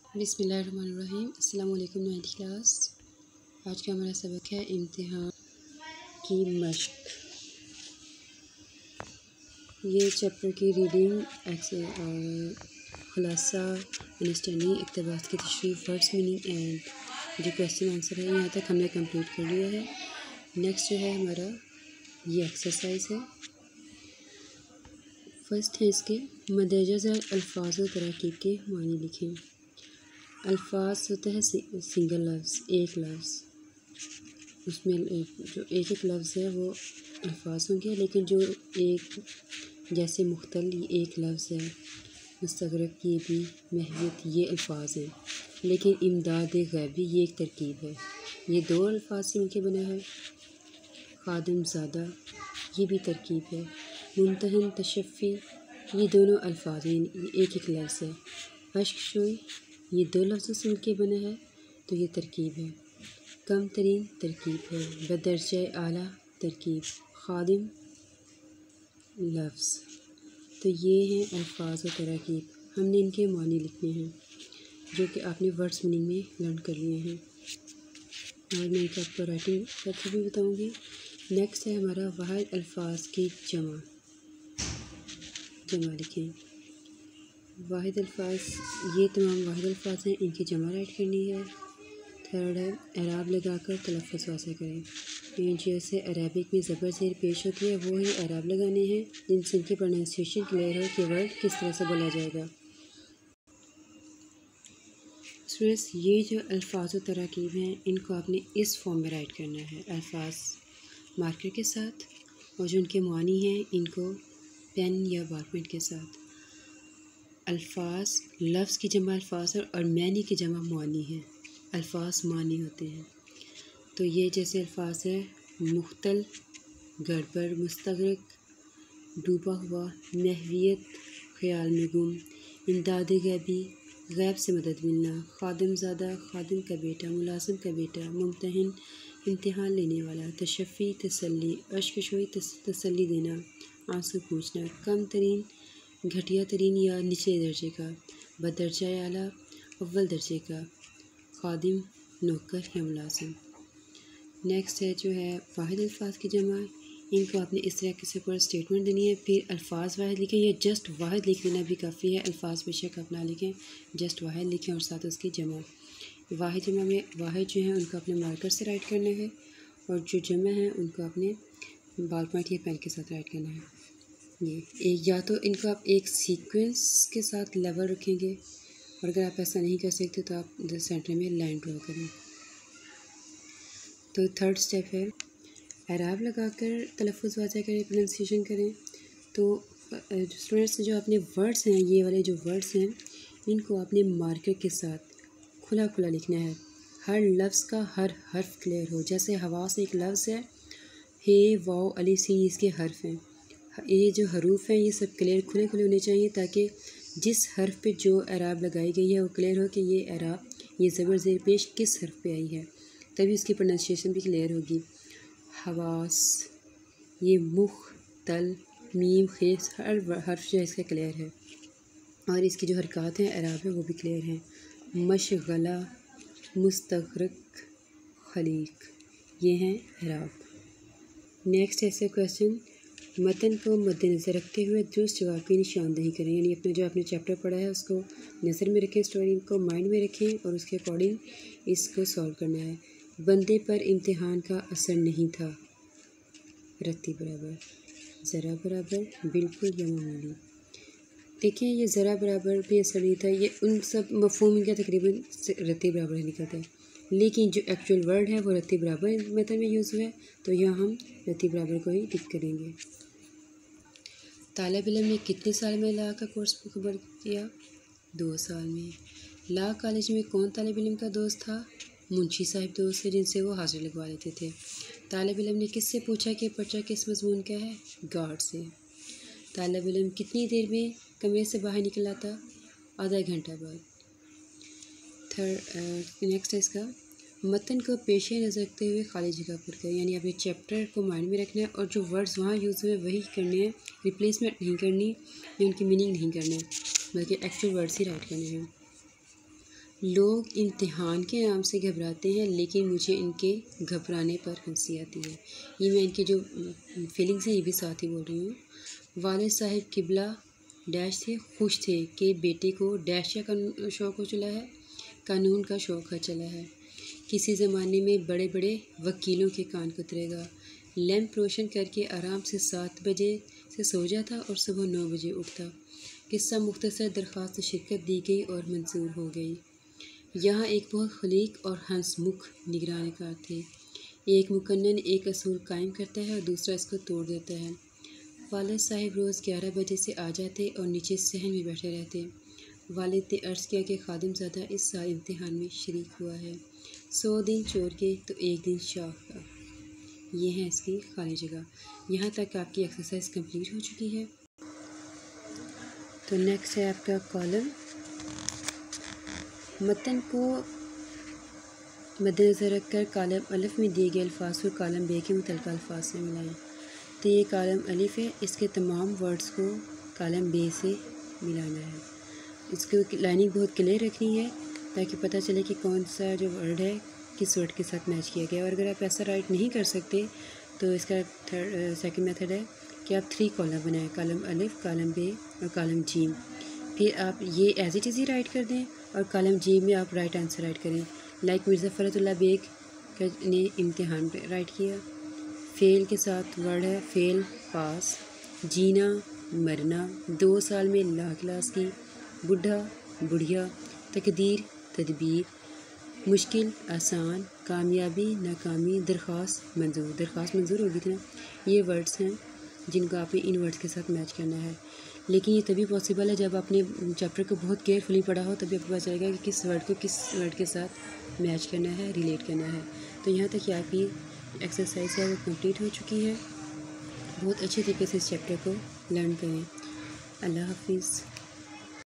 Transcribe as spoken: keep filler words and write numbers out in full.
बिस्मिल्लाहिर्रहमानिर्रहीम। अस्सलाम वालेकुम नाइन्थ क्लास। आज का हमारा सबक है इम्तिहान की मश्क। ये चैप्टर की रीडिंग एक्से और खुलासा, अंडरस्टैंडिंग, इक़्तिबास की तशरीह, वर्ड्स मीनिंग एंड जो क्वेश्चन आंसर है यहाँ तक हमने कंप्लीट कर लिया है। नेक्स्ट जो है हमारा ये एक्सरसाइज है। फर्स्ट है इसके मदरजा ज़ैल अल्फाज व तराकीब के मानी लिखें। अल्फाज होता है सिंगल लफ्ज़, एक लफ्ज़, उसमें जो एक एक लफ्ज़ है वो अल्फाज होंगे, लेकिन जो एक जैसे मुख्तल एक लफ्ज़ है, मुस्तगरक ये भी, महवियत ये अल्फाज हैं, लेकिन इमदाद गैबी ये एक तरकीब है, ये दो अल्फाज से मिलकर बना है। खादिम ज़ादा ये भी तरकीब है। मुंतहन तशफ़ी ये दोनों अल्फाज हैं, एक एक लफ्ज़ है। अश्क शोई ये दो लफ्ज़ों से मिलकर बना है, तो ये तरकीब है। कम तरीन तरकीब है। बदरजा आला तरकीब। खादिम लफ्ज़। तो ये हैं अल्फाज और तरकीब। हमने इनके मानी लिखने हैं जो कि आपने वर्ड्स मीनिंग में लर्न कर लिए हैं, और मैं इनका आपको राइटिंग करके भी बताऊँगी। नेक्स्ट है हमारा वाहिद अल्फाज की जमा। जमा लिखें। वाहिद अल्फाज ये तमाम वाहिद अल्फाज हैं, इनकी जमा राइट करनी है। थर्ड है एराब लगाकर तलफ़्फ़ुज़ वाज़ेह करें। जैसे अरेबिक में ज़बर ज़ेर पेश होती है वो ही एराब लगाने हैं, जिनसे इनकी प्रोनाउंसिएशन क्लियर हो कि वर्ड किस तरह से बोला जाएगा। स्टूडेंट्स ये जो अल्फाज और तराकीब हैं इनको आपने इस फॉर्म में राइट करना है, अल्फाज मार्कर के साथ, और जो उनके मानी हैं इनको पेन या बॉल पेन के साथ। अल्फाज लफ्ज़ की जमा अल्फाज है और मानी की जमा मानी है। अल्फाज मानी होते हैं। तो ये जैसे अल्फाज है मुख्तल, गड़बड़, मुस्तगरक, डूबा हुआ, महवियत, ख़याल में गुम, इमदाद गैबी, गैब से मदद मिलना, खादिम ज़ादा खादिम का बेटा, मुलाज़िम का बेटा, मुम्तहिन इम्तिहान लेने वाला, तशफ़ी तसल्ली, अश्क शोई तसल्ली देना, आंसू पूछना, कम तरीन घटिया तरीन या निचले दर्जे का, बदरजा आला अव्वल दर्जे का, खादिम नौकर या मुलाज़िम। नेक्स्ट है जो है वाहिद अल्फाज की जमा। इनको आपने इस तरह से पूरा स्टेटमेंट देनी है, फिर अल्फाज वाहिद लिखें या जस्ट वाहिद लिख लेना भी काफ़ी है। अल्फाज बेशक आप ना लिखें, जस्ट वाहिद लिखें और साथ उसकी जमा। वाहिद जमा में वाहिद जो है उनको अपने मार्कर से राइट करना है, और जो जमा है उनको अपने बॉल पॉइंट या पेन के साथ राइट करना है। ये एक या तो इनको आप एक सीक्वेंस के साथ लेवल रखेंगे, और अगर आप ऐसा नहीं कर सकते तो आप इधर सेंटर में लाइन ड्रॉ करें। तो थर्ड स्टेप है एराब लगाकर तलफ़्फ़ुज़ वाज़ेह करें, प्रोनाउंसिएशन करें। तो स्टूडेंट्स जो अपने वर्ड्स हैं, ये वाले जो वर्ड्स हैं इनको आपने मार्कर के साथ खुला खुला लिखना है। हर लफ्ज़ का हर हर्फ क्लियर हो। जैसे हवास एक लफ्ज़ है, हे वाओ अली सी इसके हर्फ हैं, ये जो हरूफ हैं ये सब क्लियर खुले खुले होने चाहिए, ताकि जिस हर्फ पे जो एराब लगाई गई है वो क्लियर हो कि ये एराब, ये ज़बर ज़ेर पेश किस हर्फ पे आई है, तभी उसकी प्रोनाउंसिएशन भी क्लियर होगी। हवास ये मुख, तल, मीम, खेस हर हर्फ जो है इसका क्लियर है, और इसकी जो हरकत हैं एराब है वो भी क्लियर हैं। मशगला, मुस्तगरक, खलीक ये हैं एराब। नेक्स्ट ऐसे क्वेश्चन मतन को मद्देनज़र रखते हुए दुरुस्त जवाब की निशानदेही करें। यानी अपना जो आपने चैप्टर पढ़ा है उसको नज़र में रखें, स्टोरी को माइंड में रखें और उसके अकॉर्डिंग इसको सॉल्व करना है। बंदे पर इम्तिहान का असर नहीं था। रत्ती बराबर, ज़रा बराबर, बिल्कुल या मामूली। देखें ये ज़रा बराबर भी असर नहीं था, ये उन सब मफ़हूम इनका तकरीबन रत्ती बराबर ही निकलता है, लेकिन जो एक्चुअल वर्ड है वो रत्ती बराबर मेथड में यूज़ हुआ है, तो यहाँ हम रत्ती बराबर को ही टिक करेंगे। तालिब इल्म ने कितने साल में ला का कोर्स मुकम्मल किया? दो साल में। ला कॉलेज में कौन तालिब इल्म का दोस्त था? मुंशी साहिब दोस्त थे जिनसे वो हाजिर लगवा लेते थे। तालिब इल्म ने किससे पूछा कि पर्चा किस मज़मून का है? गार्ड से। तालिब इल्म कितनी देर में कमरे से बाहर निकल आता? आधा घंटा बाद। थर्ड नेक्स्ट है इसका मतन को पेश नज़र रखते हुए खाली जगह पर करें। यानी अपने चैप्टर को माइंड में रखना है और जो वर्ड्स वहाँ यूज़ हुए वही करने हैं, रिप्लेसमेंट नहीं करनी या उनकी मीनिंग नहीं करना है, बल्कि एक्चुअल वर्ड्स ही राइट करने हैं। लोग इम्तिहान के नाम से घबराते हैं, लेकिन मुझे इनके घबराने पर हंसी आती है। ये मैं इनकी जो फीलिंग्स हैं ये भी साथ ही बोल रही हूँ। वालिद साहिब किबला डैश थे, खुश थे कि बेटे को डैश का शौक़ हो चला है, कानून का शौक़ हो चला है। किसी ज़माने में बड़े बड़े वकीलों के कान कुतरेगा। लैंप रोशन करके आराम से सात बजे से सो जाता और सुबह नौ बजे उठता। किस्सा मुख्तसर, दरख्वास्त शिरकत दी गई और मंजूर हो गई। यहाँ एक बहुत खलीक और हंसमुख निगरान कार थे। एक मुकन्नन एक असूल कायम करता है और दूसरा इसको तोड़ देता है। वालिद साहिब रोज़ ग्यारह बजे से आ जाते और नीचे सहन में बैठे रहते। वालिद ने अर्ज़ किया कि खादिमज़ादा इस साल इम्तिहान में शरीक हुआ है। सौ दिन चोर के तो एक दिन शाख का। ये है इसकी खाली जगह। यहाँ तक आपकी एक्सरसाइज कंप्लीट हो चुकी है। तो नेक्स्ट है आपका कॉलम। मतन को मद्देनज़र रखकर कॉलम अलिफ में दिए गए अल्फाज को कॉलम बे के मुतल्लिक़ अल्फाज से मिलाएं। तो ये कॉलम अलिफ है, इसके तमाम वर्ड्स को कॉलम बे से मिलाना है। इसको लाइनिंग बहुत क्लियर रखनी है ताकि पता चले कि कौन सा जो वर्ड है किस वर्ड के साथ मैच किया गया। और अगर आप ऐसा राइट नहीं कर सकते तो इसका थर्ड सेकंड मेथड है कि आप थ्री कॉलम बनाएं, कॉलम अलिफ, कॉलम बे और कॉलम जीम। फिर आप ये एज इट इज़ ही राइट कर दें और कॉलम जी में आप राइट आंसर राइट करें। लाइक मिर्ज़ा फ़रतुल्लाह बेग ने इम्तिहान पे राइट किया। फ़ेल के साथ वर्ड है फ़ेल, पास। जीना, मरना, दो साल में ला क्लास की। बुढ़ा, बुढ़िया। तकदीर, तदबीर। मुश्किल, आसान। कामयाबी, नाकामी। दरख्वास्त, मंजूर। दरख्वास्त मंजूर होगी थी ना। ये वर्ड्स हैं जिनको आपने इन वर्ड्स के साथ मैच करना है। लेकिन ये तभी पॉसिबल है जब आपने चैप्टर को बहुत केयरफुली पढ़ा हो, तभी आपको पता चलेगा कि किस वर्ड को किस वर्ड के साथ मैच करना है, रिलेट करना है। तो यहाँ तक कि आपकी एक्सरसाइज है वो कंप्लीट हो चुकी है। बहुत अच्छे तरीके से इस चैप्टर को लर्न करें। अल्लाह हाफिज़।